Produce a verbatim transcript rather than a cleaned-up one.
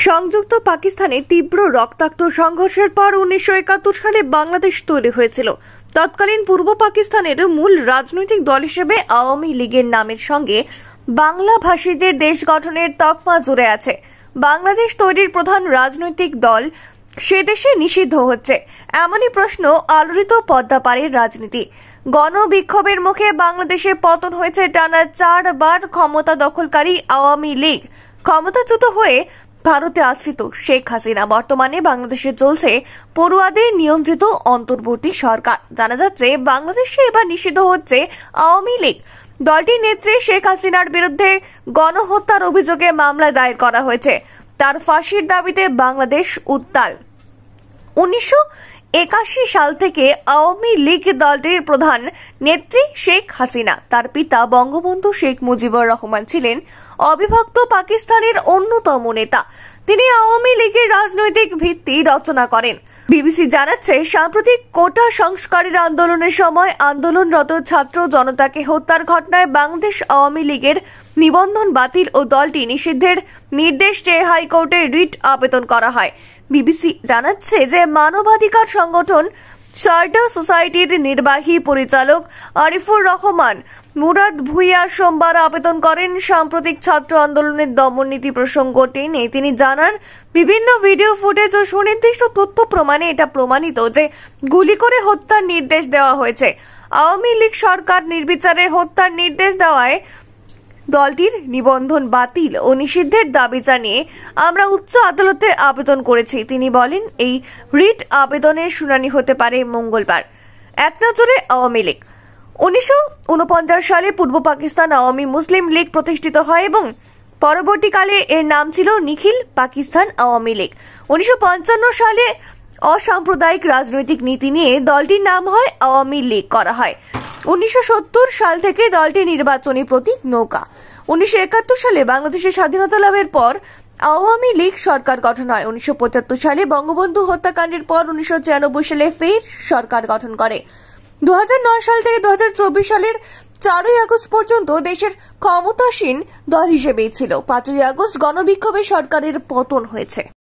সংযুক্ত পাকিস্তানে তীব্র রক্তাক্ত সংঘর্ষের পর উনিশশো একাত্তর সালে বাংলাদেশ তৈরি হয়েছিল। তৎকালীন পূর্ব পাকিস্তানের মূল রাজনৈতিক দল হিসেবে আওয়ামী লীগের নামের সঙ্গে বাংলা ভাষীদের দেশ গঠনের তকমা জুড়ে আছে। বাংলাদেশ তৈরির প্রধান রাজনৈতিক দল সে দেশে নিষিদ্ধ হচ্ছে, এমনই প্রশ্ন আলোড়িত পদ্মাপাড়ের রাজনীতি। গণবিক্ষোভের মুখে বাংলাদেশে পতন হয়েছে টানা চারবার ক্ষমতা দখলকারী আওয়ামী লীগ। ক্ষমতাচ্যুত হয়ে ভারতে আশ্রিত শেখ হাসিনা বর্তমানে বাংলাদেশে চলছে পড়ুয়াদের নিয়ন্ত্রিত অন্তর্বর্তী সরকার। জানা যাচ্ছে বাংলাদেশে এবার নিষিদ্ধ হচ্ছে আওয়ামী লীগ। দলটির নেত্রী শেখ হাসিনার বিরুদ্ধে গণহত্যার অভিযোগে মামলা দায়ের করা হয়েছে। তার ফাঁসির দাবিতে বাংলাদেশ উত্তাল। উনিশশো একাশি সাল থেকে আওয়ামী লীগ দলটির প্রধান নেত্রী শেখ হাসিনা। তার পিতা বঙ্গবন্ধু শেখ মুজিবুর রহমান ছিলেন অবিভক্ত পাকিস্তানের অন্যতম নেতা। তিনি আওয়ামী লীগের রাজনৈতিক ভিত্তি রচনা করেন। বিবিসি জানাচ্ছে, সাম্প্রতিক কোটা সংস্কারের আন্দোলনের সময় আন্দোলনরত ছাত্র জনতাকে হত্যার ঘটনায় বাংলাদেশ আওয়ামী লীগের নিবন্ধন বাতিল ও দলটি নিষিদ্ধের নির্দেশ চেয়ে হাইকোর্টে রিট আবেদন করা হয়। বিবিসি জানাচ্ছে যে মানবাধিকার সংগঠন শার্টার সোসাইটির নির্বাহী পরিচালক আরিফুর রহমান মুরাদ ভুইয়া সোমবার আবেদন করেন। সাম্প্রতিক ছাত্র আন্দোলনের দমননীতি প্রসঙ্গ টেনে তিনি জানান, বিভিন্ন ভিডিও ফুটেজ ও সুনির্দিষ্ট তথ্য প্রমাণে এটা প্রমাণিত যে গুলি করে হত্যার নির্দেশ দেওয়া হয়েছে। আওয়ামী লীগ সরকার নির্বিচারে হত্যার নির্দেশ দেওয়ায় দলটির নিবন্ধন বাতিল ও নিষিদ্ধের দাবি জানিয়ে আমরা উচ্চ আদালতে আবেদন করেছি। তিনি বলেন, এই রিট আবেদনের শুনানি হতে পারে মঙ্গলবার। এক নজরে আওয়ামী লীগ। উনিশশো উনপঞ্চাশ সালে পূর্ব পাকিস্তান আওয়ামী মুসলিম লীগ প্রতিষ্ঠিত হয় এবং পরবর্তীকালে এর নাম ছিল নিখিল পাকিস্তান আওয়ামী লীগ। উনিশশো পঞ্চান্ন সালে অসাম্প্রদায়িক রাজনৈতিক নীতি নিয়ে দলটির নাম হয় আওয়ামী লীগ করা হয়। উনিশশো সত্তর সাল থেকে দলটি নির্বাচনী প্রতীক নৌকা। উনিশশো একাত্তর সালে বাংলাদেশের স্বাধীনতা লাভের পর আওয়ামী লীগ সরকার গঠন হয়। উনিশশো পঁচাত্তর সালে বঙ্গবন্ধু হত্যাকাণ্ডের পর উনিশশো ছিয়ানব্বই সালে ফের সরকার গঠন করে। দু হাজার নয় সাল থেকে দু হাজার চব্বিশ সালের চারই আগস্ট পর্যন্ত দেশের ক্ষমতাসীন দল হিসেবেই ছিল। পাঁচই আগস্ট গণবিক্ষোভে সরকারের পতন হয়েছে।